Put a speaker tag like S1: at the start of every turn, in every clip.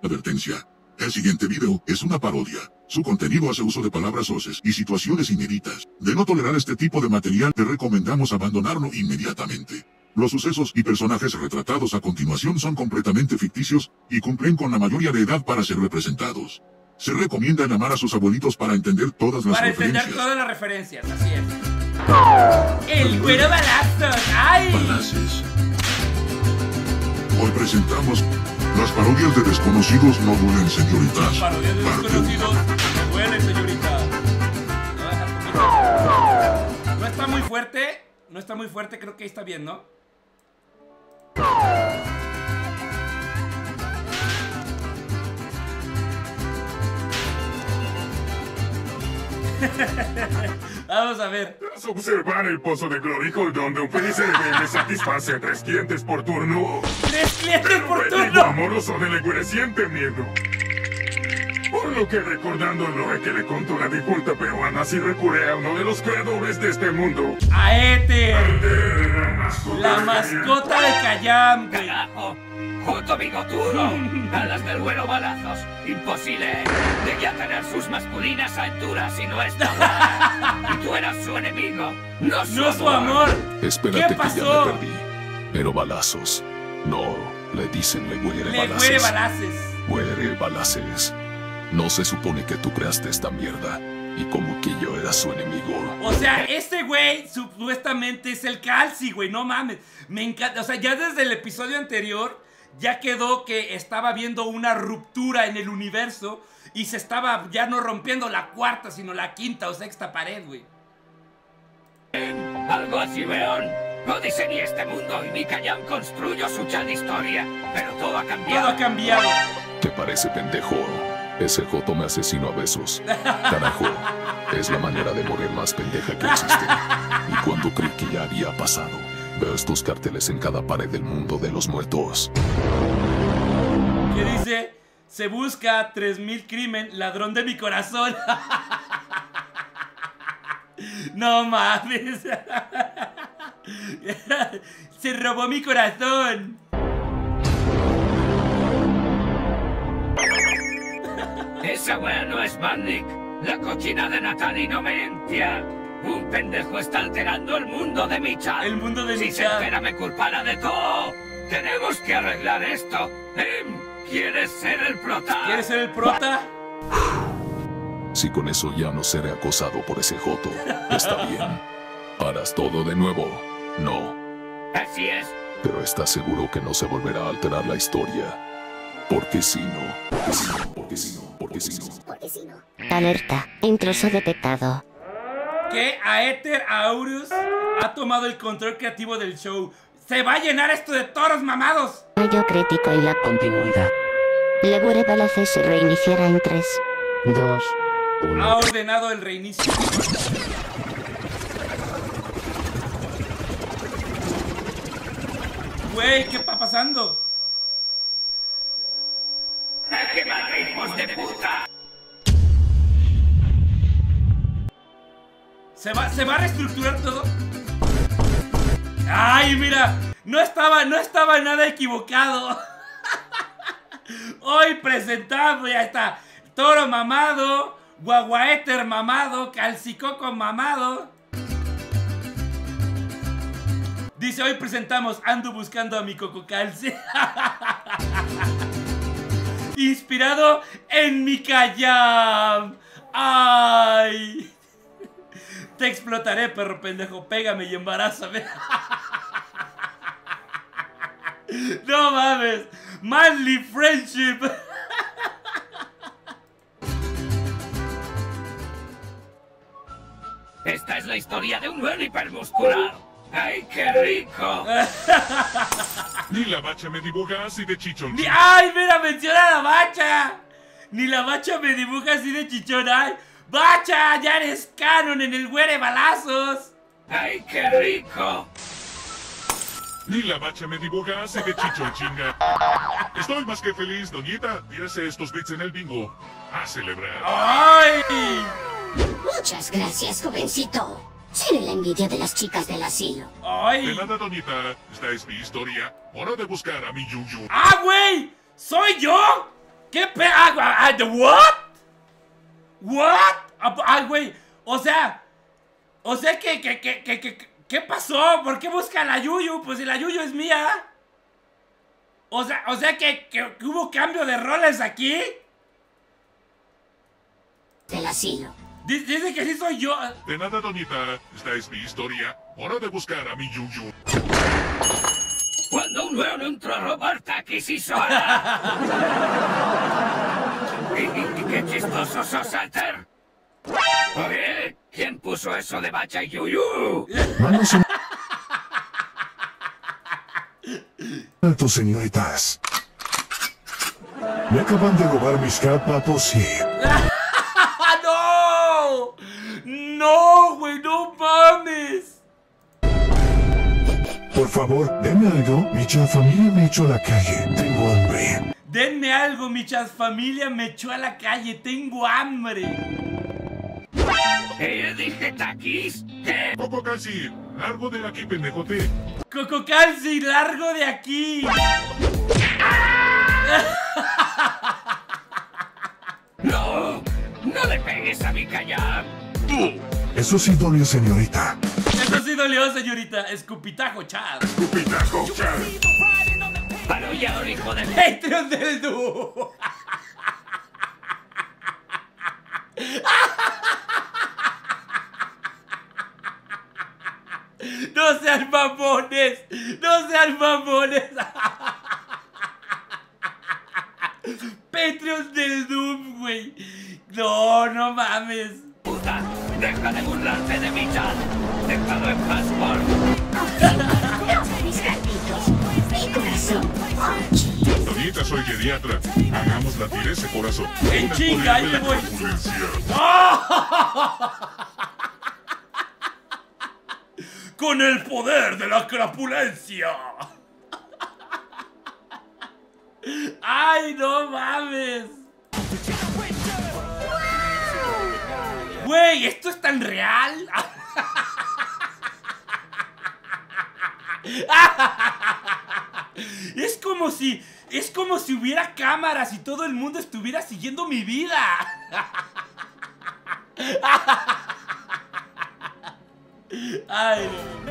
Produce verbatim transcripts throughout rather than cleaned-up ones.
S1: Advertencia. El siguiente video es una parodia. Su contenido hace uso de palabras soeces y situaciones inéditas. De no tolerar este tipo de material, te recomendamos abandonarlo inmediatamente. Los sucesos y personajes retratados a continuación son completamente ficticios y cumplen con la mayoría de edad para ser representados. Se recomienda llamar a sus abuelitos para entender todas las
S2: para
S1: referencias.
S2: Para entender todas las referencias, así es. El güero balazos, ¡ay!
S1: Balaces. Hoy presentamos las parodias de desconocidos no duelen, señoritas.
S2: Las parodias de desconocidos no duelen, señorita. No está muy fuerte, no está muy fuerte, creo que ahí está bien, ¿no? Vamos a ver.
S3: Tras observar el pozo de Glory Hole donde un feliz me satisface tres clientes por turno.
S2: ¡Tres clientes por
S3: el
S2: turno!
S3: amoroso de Legüere siente miedo. Por lo que recordando lo que le contó la difunta peruana, así recurre a uno de los creadores de este mundo.
S2: A Éter,
S3: la
S2: mascota de Cayam.
S4: Carajo, junto bigotudo, a las del güero balazos. Imposible, debía tener sus masculinas alturas y no estaba. Y tú eras su enemigo, no su
S2: no
S4: amor.
S2: Su amor.
S5: Espérate
S2: ¿Qué pasó?
S5: que ya me perdí. Pero balazos. No, le dicen Legüere
S2: Legüere
S5: balaces.
S2: balaces.
S5: Legüere balaces. No se supone que tú creaste esta mierda. Y como que yo era su enemigo.
S2: O sea, este güey supuestamente es el Calci, güey. No mames. Me encanta. O sea, ya desde el episodio anterior ya quedó que estaba viendo una ruptura en el universo. Y se estaba ya no rompiendo la cuarta, sino la quinta o sexta pared, güey.
S4: Algo así, weón. No diseñé este mundo y Mikayam construyó su chan historia. Pero todo ha cambiado.
S2: Todo ha cambiado.
S5: ¿Te parece pendejo? Ese joto me asesino a besos. Carajo, es la manera de morir más pendeja que existe. Y cuando creí que ya había pasado, veo estos carteles en cada pared del mundo de los muertos.
S2: ¿Qué dice? Se busca tres mil crimen, ladrón de mi corazón. No mames. Se robó mi corazón.
S4: Esa wea no es Mannik. La cochina de Natani no me entia. Un pendejo está alterando el mundo de mi chat.
S2: El mundo de
S4: si
S2: mi
S4: se
S2: chat.
S4: entera me culpará de todo. Tenemos que arreglar esto. Em, ¿quieres ser el prota?
S2: ¿Quieres ser el prota?
S5: Si con eso ya no seré acosado por ese joto, está bien. ¿Harás todo de nuevo? No.
S4: Así es.
S5: Pero ¿estás seguro que no se volverá a alterar la historia? Porque si no, porque si no, porque si no, porque si no.
S6: Porque si no. Alerta, intruso detectado.
S2: Que Aether Aurus ha tomado el control creativo del show. ¡Se va a llenar esto de toros mamados!
S6: Fallo crítico y la continuidad. Legüere balaces se reiniciará en tres, dos, uno.
S2: Ha ordenado el reinicio. Güey, ¿qué está pasando?
S4: ¡Qué madre, hijos de puta!
S2: ¿Se va, ¿Se va a reestructurar todo? ¡Ay, mira! No estaba, no estaba nada equivocado. Hoy presentamos, ya está. Toro mamado, Guaguaéter mamado, Calcicoco mamado. Dice, hoy presentamos Ando buscando a mi Coco Calci. Inspirado en Mikayam. ¡Ay! Te explotaré, perro pendejo. Pégame y embarázame. No mames. Manly friendship.
S4: Esta es la historia de un buen hipermuscular. ¡Ay, qué rico!
S3: Ni la bacha me dibuja así de chichón.
S2: Ni, ¡ay, mira, menciona a la bacha! Ni la bacha me dibuja así de chichón. ¡Ay! ¡Bacha! ¡Ya eres canon en el güere balazos!
S4: ¡Ay, qué rico!
S3: Ni la bacha me dibuja así de chichón, chinga. Estoy más que feliz, doñita. Tírase estos bits en el bingo. A celebrar.
S2: ¡Ay!
S6: Muchas gracias, jovencito. Seré la envidia de las chicas del asilo.
S2: ¡Ay!
S3: De nada, doñita. Esta es mi historia. Hora de buscar a mi Yuyu.
S2: ¡Ah, güey! ¿Soy yo? ¿Qué pe... Ah, ¿what? ¿What? Ay, güey. O sea... O sea que... que, que, que, que ¿qué pasó? ¿Por qué buscan la Yuyu? Pues si la Yuyu es mía. O sea, o sea que, que, que hubo cambio de roles aquí.
S6: Te la sigo.
S2: Dice que sí soy yo.
S3: De nada, doñita. Esta es mi historia. Hora de buscar a mi Yuyu.
S4: Cuando un león entra a robar taquis y sola. y, y, y qué chistoso sos, Alter. Oye, ¿quién puso eso de Bacha y Yuyu?
S7: Manos en alto, señoritas. Me acaban de robar mis carpatos y...
S2: ¡No! ¡No, güey! ¡No mames!
S7: Por favor, denme algo. Mi chat familia me echó a la calle. Tengo hambre.
S2: Denme algo, mi chat familia me echó a la calle. Tengo hambre.
S4: ¿Eh? ¿Dije taquis? ¿Qué?
S3: Coco casi. Largo de aquí, pendejote.
S2: Coco Calci, largo de aquí.
S4: ¡No! ¡No le pegues a mi callar!
S7: Eso sí dolió, señorita.
S2: Eso sí dolió, señorita. Escupitajo, chat.
S3: Escupitajo, chat.
S4: ¡Paro ya, hijo de...
S2: Patreon del dúo. No sean mamones. No sean mamones. Patreon del Doom, güey. No, no mames.
S4: ¡Puta! ¡Deja de burlarte de mi chat! ¡Déjalo en paz, por...
S6: Mis gatitos, mi corazón.
S3: Doñita, soy geriatra. Hagamos la ese corazón.
S2: En
S3: Una
S2: chinga, ahí
S3: poder de
S2: te
S3: la
S2: voy.
S3: corpulencia.
S2: Con el poder de la crapulencia. ¡Ay, no mames! Güey, ¿esto es tan real? Es como si... Es como si hubiera cámaras y todo el mundo estuviera siguiendo mi vida. Ay,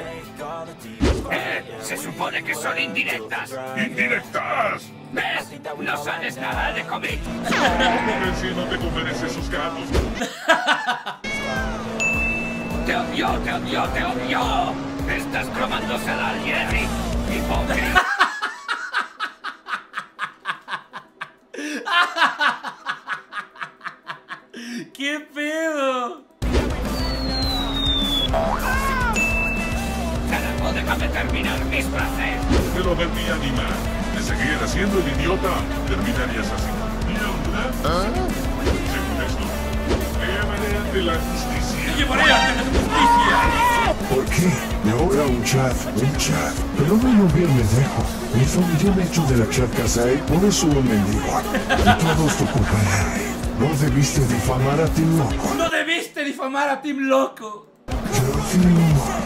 S4: Eh, se supone que son indirectas.
S3: ¡Indirectas!
S4: ¿Ves? No sabes nada de cómic.
S3: Corpulencia, no te comerás esos gatos.
S4: Te odio, te odio, te odio. Estás cromándosela al Jerry. Hipócrita.
S2: ¿qué pedo?
S4: Carajo, déjame terminar mis frases.
S3: Pero advertí, animal. De seguir haciendo el idiota, terminarías así. ¿Mierda? Según esto, llevaré ante la justicia.
S2: ¡Llevaré ante la justicia!
S7: ¿Por qué? Me ahora un chat, un chat. Pero no lo bien me dejo. Mi familia me echó de la chat casa y por eso lo mendigo. Y todo es tu culpa. No debiste difamar a Team Loco.
S2: ¡No debiste difamar a Team Loco!
S7: Yo digo...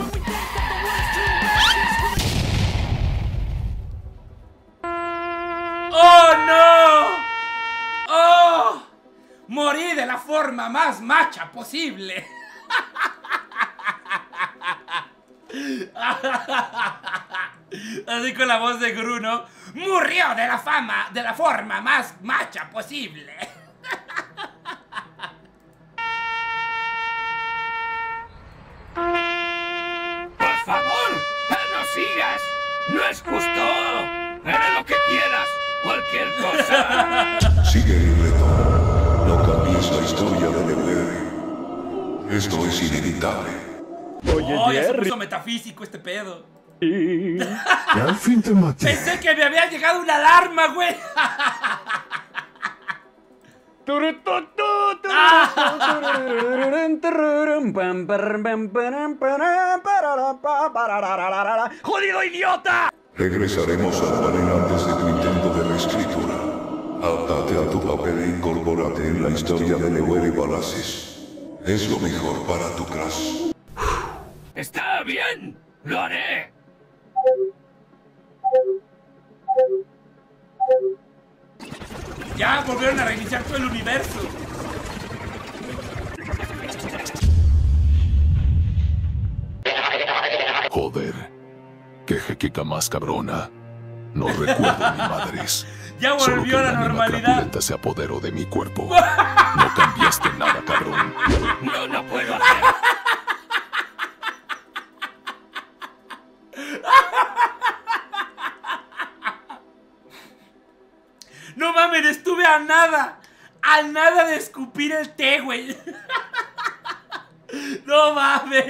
S2: ¡Oh, no! ¡Oh! Morí de la forma más macha posible. Así con la voz de Gru, ¿no? Murió de la fama, de la forma más macha posible.
S4: Por favor, no sigas. No es justo. Haré lo que quieras. Cualquier cosa.
S8: Sigue el reto. No cambies la historia de Leguere. Esto es inevitable.
S2: Oye, oh, ya se puso metafísico este pedo.
S7: Y al fin te maté.
S2: Pensé que me había llegado una alarma, güey. ¡Jodido idiota!
S8: Regresaremos al panel antes de tu intento de reescritura. Adaptate a tu papel e incorpórate en la historia de Leguere Balaces. Es lo mejor para tu crush.
S4: Está bien. Lo haré.
S2: Ya volvieron a reiniciar todo el universo.
S5: Joder, qué jequica más cabrona. No recuerdo ni madres.
S2: Ya
S5: Solo que
S2: volvió a la
S5: una anima
S2: normalidad.
S5: crapulenta se apoderó de mi cuerpo. No cambiaste nada, cabrón.
S4: No, no puedo hacer.
S2: No mames, estuve a nada. A nada de escupir el té, güey. No mames.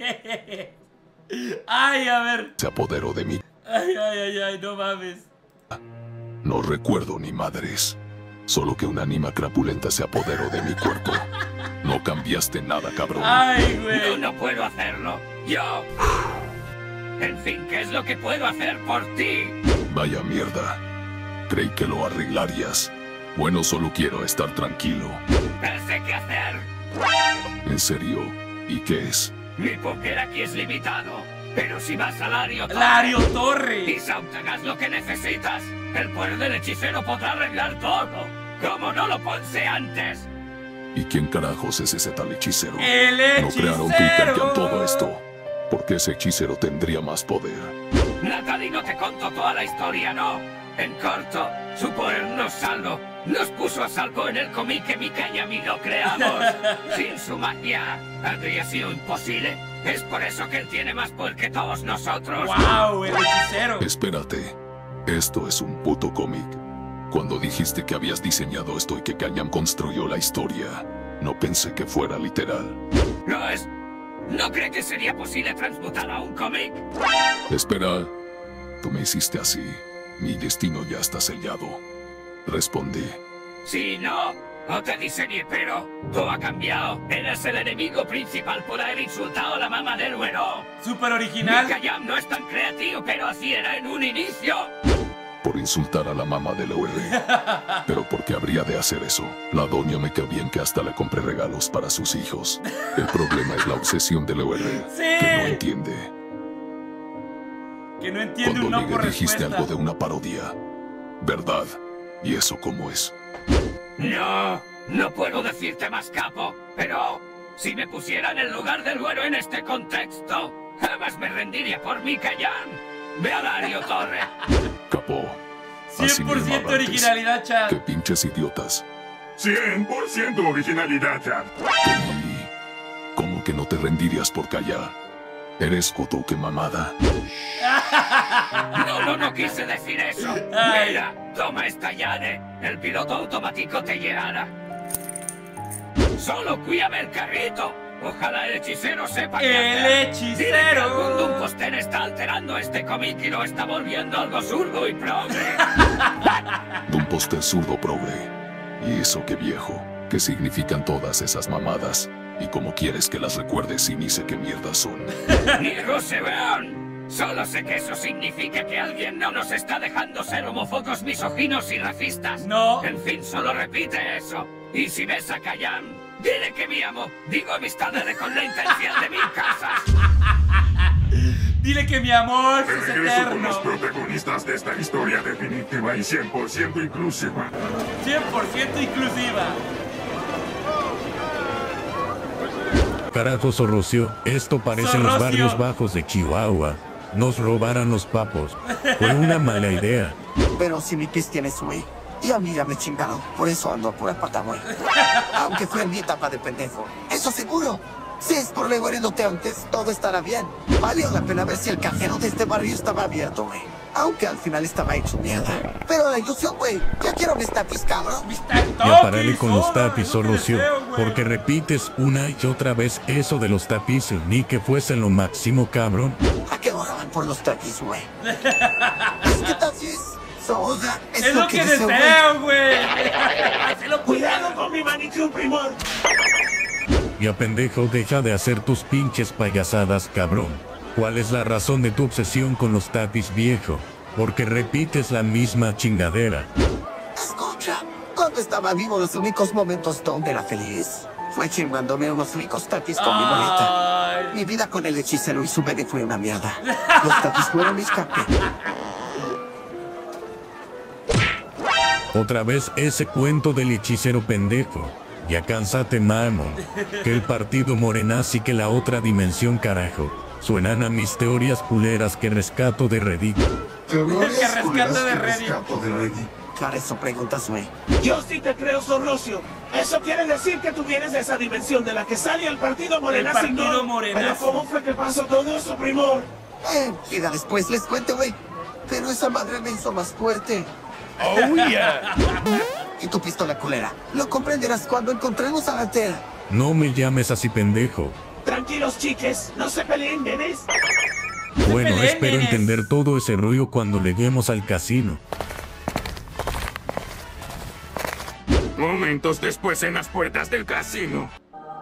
S2: Ay, a ver.
S5: Se apoderó de mí.
S2: Ay, ay, ay, ay, no mames.
S5: No recuerdo ni madres. Solo que una anima crapulenta se apoderó de mi cuerpo. No cambiaste nada, cabrón.
S2: Ay,
S4: No,
S2: güey.
S4: no puedo hacerlo. Yo... En fin, ¿qué es lo que puedo hacer por ti?
S5: Vaya mierda. Creí que lo arreglarías. Bueno, solo quiero estar tranquilo.
S4: Pensé qué hacer.
S5: ¿En serio? ¿Y qué es?
S4: Mi poder aquí es limitado. Pero si vas al Lario Torre
S2: Lario Torre.
S4: y obtengas lo que necesitas, el poder del hechicero podrá arreglar todo. Como no lo pensé antes.
S5: ¿Y quién carajos es ese tal hechicero?
S2: El
S5: No crearon tú y
S2: hechicero.
S5: cambian todo esto. Porque ese hechicero tendría más poder.
S4: Natalie no te contó toda la historia, ¿no? En corto, su poder nos salvó. Nos puso a salvo en el cómic que Mika y a mí lo creamos. Sin su magia, habría sido imposible. Es por eso que él tiene más poder que todos nosotros.
S2: Wow, el hechicero.
S5: Espérate. Esto es un puto cómic. Cuando dijiste que habías diseñado esto y que Kayam construyó la historia, no pensé que fuera literal.
S4: No es... ¿No cree que sería posible transmutar a un cómic?
S5: Espera. Tú me hiciste así. Mi destino ya está sellado. Respondí.
S4: Sí, no. No te diseñé, pero todo ha cambiado. Eres el enemigo principal por haber insultado a la mamá del güero.
S2: Súper original.
S4: Kayam no es tan creativo, pero así era en un inicio.
S5: Por insultar a la mamá de L O R. Pero ¿por qué habría de hacer eso? La doña me cae bien que hasta le compré regalos para sus hijos. El problema es la obsesión de L O R.
S2: Sí.
S5: Que no entiende.
S2: Que no entiende un
S5: Cuando
S2: no
S5: llegué
S2: por
S5: dijiste
S2: respuesta.
S5: algo de una parodia. ¿Verdad? ¿Y eso cómo es?
S4: No, no puedo decirte más, capo, pero si me pusiera en el lugar del güero en este contexto, jamás me rendiría por mi Kayam. Ve a Lario Torre.
S5: Capó. Así
S2: cien por
S5: me
S2: ciento
S5: llamaba antes.
S2: originalidad, chat.
S5: Qué pinches idiotas.
S3: cien por ciento originalidad, Chad.
S5: Kelly, ¿cómo que no te rendirías por callar? ¿Eres Koto que mamada?
S4: No, no, no quise decir eso.
S2: Ay.
S4: Mira, toma esta llave. El piloto automático te llevará. Solo cuídame el carrito. Ojalá el hechicero sepa qué
S2: El
S4: hacer.
S2: hechicero.
S4: Dile que algún Dumposter está alterando este cómic y lo está volviendo algo zurdo y progre.
S5: De un póster zurdo progre. Y eso que viejo. ¿Qué significan todas esas mamadas? ¿Y cómo quieres que las recuerdes si ni sé qué mierdas son?
S4: Ni Rosevean. Solo sé que eso significa que alguien no nos está dejando ser homófobos, misóginos y racistas.
S2: No.
S4: En fin, solo repite eso. Y si ves a Kayam, dile que mi amo. Digo amistades con la intención de mil casas.
S2: Dile que mi amor
S3: De
S2: es
S3: regreso con los
S2: eterno.
S3: protagonistas de esta historia definitiva y cien por ciento inclusiva.
S2: cien por ciento inclusiva.
S9: Carajo, Sorrocio, esto parece en los
S2: Sorrocio.
S9: barrios bajos de Chihuahua. Nos robaran los papos. Fue una mala idea.
S10: Pero si mi pis tiene su güey. Y a mí ya me chingaron. Por eso ando por el pata, güey. Aunque fue en mi etapa de pendejo. Eso seguro. Si es por leguaredote antes, todo estará bien. Valió la pena ver si el cajero de este barrio estaba abierto, güey. Aunque al final estaba hecho mierda. Pero la ilusión, güey. Ya quiero mis tapis, cabrón.
S9: Ya parale con los tapis, Sorrocio, porque repites una y otra vez eso de los tapis, ni que fuesen lo máximo, cabrón.
S10: ¿A qué oraban por los tapis, güey? Es que tapis, soda, es,
S2: Es lo que deseo, güey. Hazlo
S10: Cuidado con mi manicure, primor.
S9: Ya pendejo, deja de hacer tus pinches payasadas, cabrón. ¿Cuál es la razón de tu obsesión con los tapis, viejo? Porque repites la misma chingadera.
S10: Escucha, cuando estaba vivo los únicos momentos donde era feliz fue chingándome unos ricos tapis con mi bolita.
S2: Ay.
S10: Mi vida con el hechicero y su bebé fue una mierda. Los tapis fueron mi escape.
S9: Otra vez ese cuento del hechicero pendejo. Ya cánsate, mamón. Que el partido morenazi que la otra dimensión, carajo. Suenan a mis teorías culeras que rescato de Reddit.
S10: Teorías
S2: Que rescato
S10: culeras
S2: de
S10: que
S2: Reddit.
S10: rescato de Reddit. Claro, eso preguntas, güey.
S11: Yo sí te creo, Sorrocio. Eso quiere decir que tú vienes de esa dimensión de la que sale el partido Morenazi.
S2: El partido
S11: ¿no?
S2: Morenazi.
S11: Pero ¿cómo fue que pasó todo eso, primor?
S10: Eh, mira, después les cuento, güey. Pero esa madre me hizo más fuerte.
S4: Oh, yeah.
S10: Y tu pistola culera. Lo comprenderás cuando encontremos a la tela.
S9: No me llames así, pendejo.
S11: Tranquilos, chiques. No se peleen, nenes.
S9: Bueno,
S2: peleen,
S9: espero
S2: nenes.
S9: entender todo ese rollo cuando lleguemos al casino.
S3: Momentos después en las puertas del casino.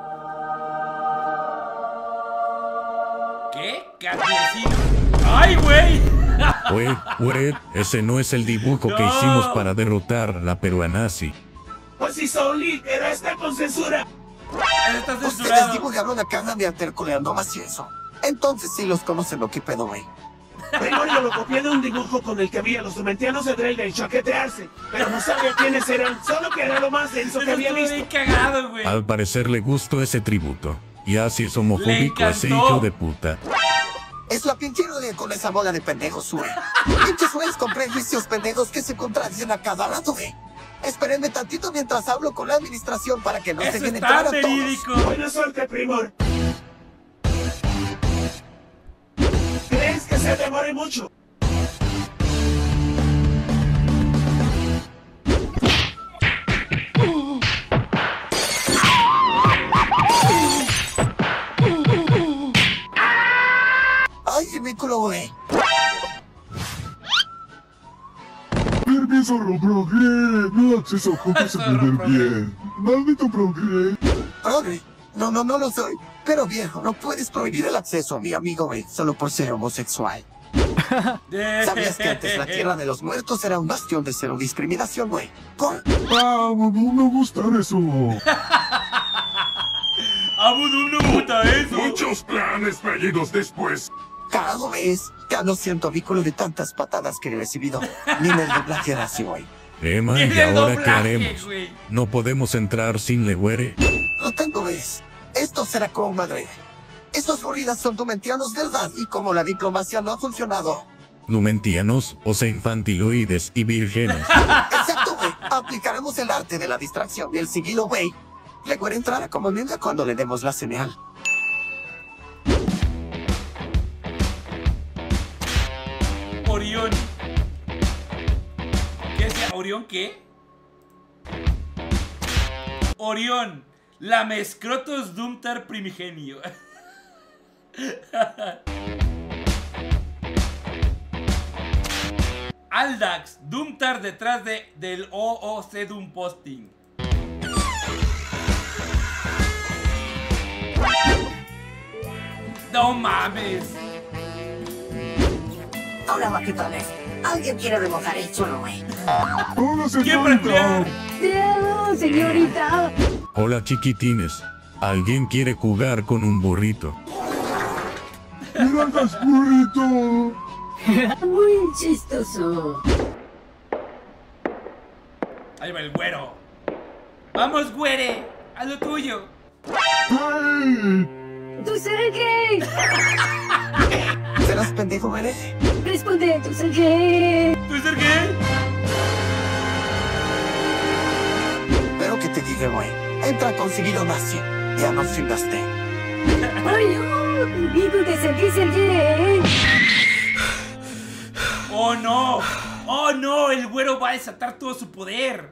S2: ¿Qué? Carnecino. ¡Ay, güey!
S9: Güey, güey, ese no es el dibujo que
S2: No.
S9: hicimos para derrotar a la peruanazi.
S11: Pues si Souli, pero está con censura.
S2: Está
S10: Ustedes
S2: censurado.
S10: dibujaron a cara de atercoleando más y eso. Entonces sí los conocen lo que pedo, güey.
S11: Primero yo lo copié de un dibujo con el que vi a los dementianos de Dreyden chaquetearse. Pero no sabía quiénes eran, solo que era lo más denso que
S2: Pero
S11: había
S2: estuvo
S11: visto.
S2: bien cagado, güey.
S9: Al parecer le gustó ese tributo. Y así es homofóbico
S2: Le
S9: ese
S2: encantó.
S9: hijo de puta.
S10: Es la pinche ironía con esa bola de pendejos, güey. Pinches güeyes con prejuicios pendejos que se contradicen a cada rato, güey. Espérenme tantito mientras hablo con la administración para que no se
S2: Eso
S10: dejen
S2: está
S10: entrar a todos.
S2: verídico.
S11: Buena suerte, primor. ¿Crees que se demore mucho?
S10: Ay, mi culo, güey.
S7: Permiso, Progre. No acceso a copias a perder bien. Maldito Progre.
S10: Progre. No, no, no lo soy. Pero viejo, no puedes prohibir el acceso a mi amigo, güey, solo por ser homosexual. ¿Sabías que antes la Tierra de los Muertos era un bastión de cero discriminación, güey? Con...
S7: Ah, no me gusta eso.
S2: Abudum no gusta eso.
S3: Muchos planes fallidos después.
S10: Carajo, ¿ves? Ya no siento vínculo de tantas patadas que he recibido. Ni en el doblaje era así, güey.
S9: Emma,
S2: Ni en
S9: ¿y
S2: el
S9: ahora qué
S2: doblaje,
S9: haremos?
S2: güey.
S9: No podemos entrar sin Legüere.
S10: Lo tengo, ¿ves? Esto será con madre. Esos gorilas son dumentianos, ¿verdad? Y como la diplomacia no ha funcionado.
S9: Lumentianos, o sea, infantiloides y vírgenes.
S10: Exacto, güey. Aplicaremos el arte de la distracción y el sigilo, güey. Legüere entrará como ninja cuando le demos la señal.
S2: Orión. ¿Qué sea? ¿Orión qué? Orión. Lamescrotos Dumtar primigenio. Aldax. Dumtar detrás de, del O O C Doom Posting. No mames.
S12: Hola, vaquetones. Alguien quiere remojar el suelo, güey.
S7: Hola,
S2: ¿Quién prendió?
S7: señorita.
S12: Señorita.
S9: Hola, chiquitines. ¿Alguien quiere jugar con un burrito?
S7: Mira el burrito.
S12: Muy chistoso.
S2: Ahí va el güero. Vamos, güere. A lo tuyo.
S7: ¡Ay!
S12: ¡Tú serás gay!
S10: ¿Serás pendejo, güey?
S12: Responde, tú serás gay.
S2: ¿Tú eres gay?
S10: Pero que te diga, güey. Entra con sigilo nazi. Ya no chingaste.
S12: ¡Ay, oh! ¡Digo que sentí ser gay!
S2: ¡Oh, no! ¡Oh, no! El güero va a desatar todo su poder.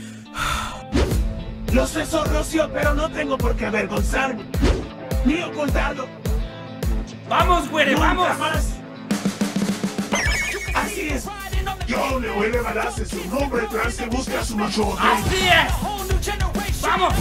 S11: Lo sé, Sorrocio, pero no tengo por qué avergonzarme. Ni ocultarlo.
S2: ¡Vamos, güere,
S11: Nunca
S2: vamos!
S11: más. Así es. Yo le huele balaces, un hombre trans que busca a su macho.
S2: ¡Así es! ¡Vamos!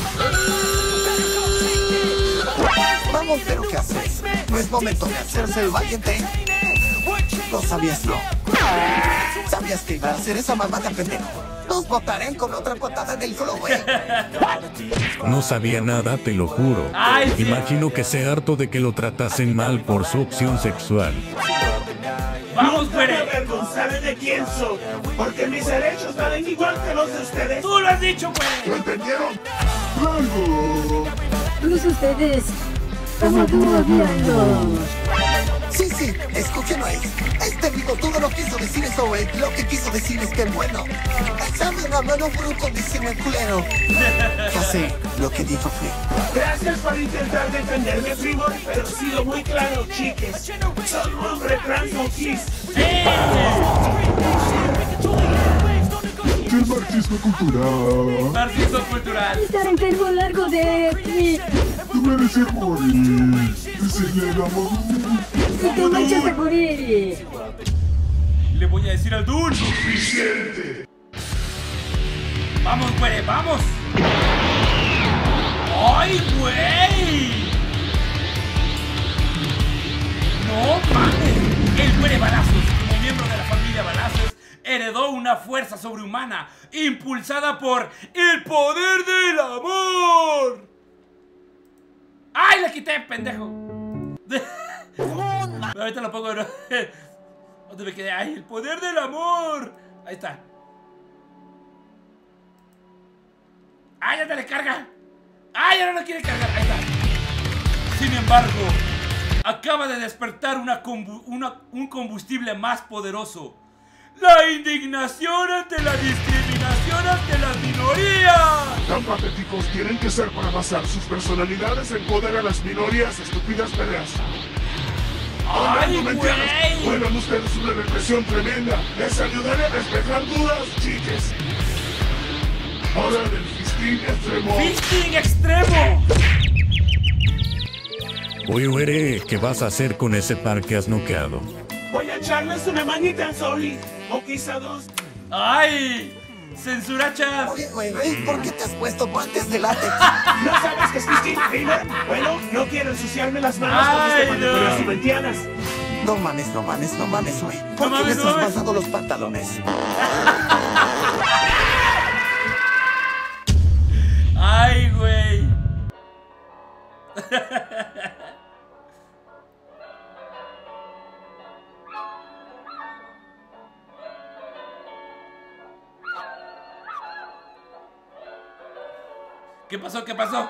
S10: Vamos, pero ¿qué haces? No es momento de hacerse el valiente. ¿Lo sabías, no? ¿Sabías que iba a hacer esa mamada, pendejo? Nos botarán con otra patada en el culo, güey.
S9: No sabía nada, te lo juro.
S2: Ay, sí.
S9: Imagino que sea harto de que lo tratasen mal por su opción sexual.
S2: Vamos,
S11: Nunca me
S2: güey.
S11: avergonzaré de quién soy, porque mis derechos valen igual que los de ustedes.
S2: Tú lo has dicho, güey.
S7: ¿Lo entendieron? ¡Luego!
S12: Todos ustedes, Amaduro hablando.
S10: Sí, sí, escúchenlo ahí. Este amigo todo lo quiso decir es Owen. Lo que quiso decir es que es bueno. Echame una mano bruto, decirme culero. Ya sé, lo que dijo fue.
S11: Gracias por intentar defenderme, primo, pero he sido muy claro, chiques. Soy un hombre trans o cis.
S7: ¡El marxismo cultural!
S2: Marxismo cultural.
S12: Estar enfermo largo de mí.
S7: ¡Tú mereces morir! ¡Decirle el amor!
S12: Y te manchas de morir.
S2: Le voy a decir al Dun.
S7: ¡Suficiente!
S2: Vamos, güey, vamos. ¡Ay, güey! No mames. El güey Balazos, como miembro de la familia Balazos, heredó una fuerza sobrehumana impulsada por el poder del amor. ¡Ay, la quité, pendejo! Ahorita lo pongo, ¿no? ¿Dónde me quedé? ¡Ay, el poder del amor! Ahí está. ¡Ay, ya te le carga! ¡Ay, ya no lo quiere cargar! Ahí está. Sin embargo, acaba de despertar una combu una, un combustible más poderoso. ¡La indignación ante la discriminación ante las minorías!
S7: Tan patéticos tienen que ser para basar sus personalidades en poder a las minorías, estúpidas peleas.
S2: ¡Ay, güey!
S7: Fueron ustedes una represión tremenda. Les ayudaré a despejar dudas, chiques. Hora del fisting extremo.
S2: ¡Fisting extremo!
S9: Oye, güey, ¿qué vas a hacer con ese par que has noqueado?
S11: Voy a echarles una manita en Soli, o quizá dos.
S2: ¡Ay! ¡Censurachas!
S10: Oye, güey, ¿por qué te has puesto guantes de látex?
S11: ¿No sabes que es fisting, Gamer? Bueno, no quiero ensuciarme las manos con
S2: Ay,
S11: este pantalón
S2: no.
S11: juventianas.
S10: No mames, no mames, no mames, güey. ¿Por qué
S2: mames,
S10: me
S2: no
S10: estás
S2: mames.
S10: pasando los pantalones?
S2: ¡Ay, güey! ¿Qué pasó? ¿Qué pasó?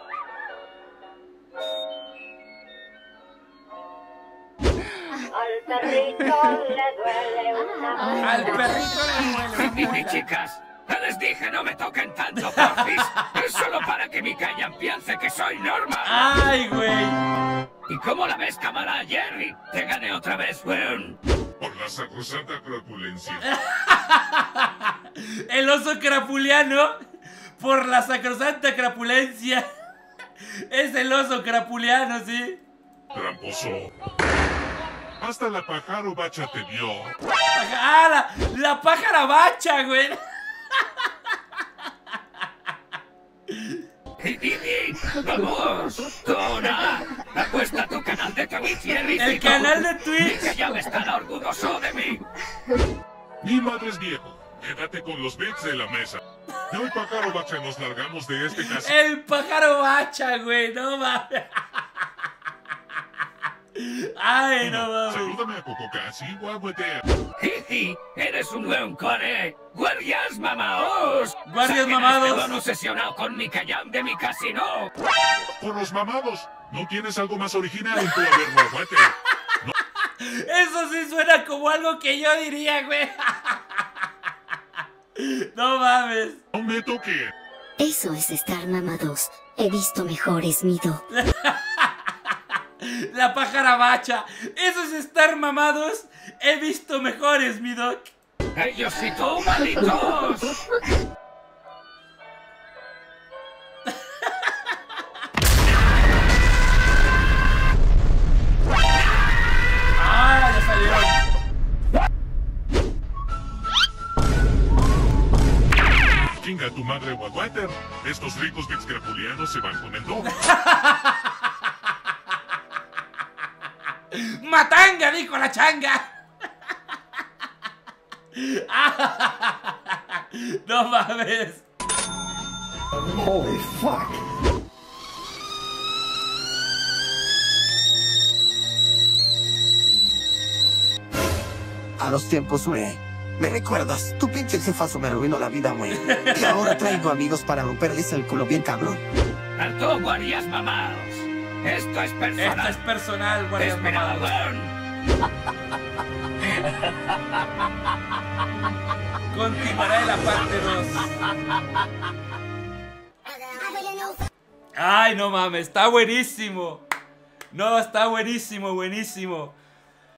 S12: Al perrito le duele una
S2: Al perrito le
S4: Y,
S2: duele.
S4: y, chicas, les dije no me toquen tanto, porfis. Es solo para que mi calla piense que soy normal.
S2: ¡Ay, güey!
S4: ¿Y cómo la ves, cámara, Jerry? Te gané otra vez, weón.
S3: Por la sacrosanta crapulencia.
S2: El oso crapuliano. Por la sacrosanta crapulencia. Es el oso crapuliano, ¿sí?
S3: Tramposo. Hasta la pájaro bacha te vio.
S2: ¡Ah, la, la pájara bacha, güey!
S4: ¡Vamos! ¡Tona! ¡Apuesta tu canal de Twitch, Jerry!
S2: El canal de
S4: Mi
S2: Twitch.
S4: calla me estará orgulloso de mí.
S3: Mi madre es viejo. Quédate con los bits de la mesa. Yo y pájaro bacha nos largamos de este caso.
S2: El pájaro bacha, güey. No mames. Ay, no mames.
S3: Salúdame a Coco Casi, guaguetea.
S4: Jiji, eres un buen core. Guardias mamaos.
S2: Guardias
S4: Saquen a
S2: mamados.
S4: este don obsesionado con mi callam de mi casino.
S3: Por los mamados. ¿No tienes algo más original en tu haber guaguete?
S2: Eso sí suena como algo que yo diría, güey. No mames.
S3: No me toque.
S6: Eso es estar mamados. He visto mejores, Mido.
S2: La pájara bacha. Eso es estar mamados. He visto mejores, mi doc.
S4: Ellos y tú, malditos.
S2: Ah, ya salieron.
S3: Chinga tu madre, guagueter. Estos ricos bits crapulianos se van con el doble.
S2: ¡Matanga! Dijo la changa. No mames.
S10: Holy fuck. A los tiempos, güey. ¿Me recuerdas? Tu pinche jefazo me arruinó la vida, güey. Y ahora traigo amigos para romperles el culo bien cabrón.
S4: Alto, guardias mamados. Esto es personal.
S2: Esto es personal, guardias
S4: Esperaba,
S2: mamados. Continuará en la parte dos. Ay, no mames, está buenísimo. No, está buenísimo, buenísimo.